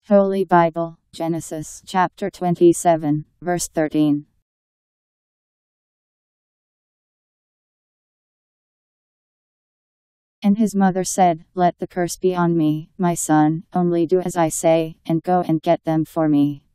Holy Bible, Genesis chapter 27, verse 13. And his mother said, "Let the curse be on me, my son, only do as I say, and go and get them for me."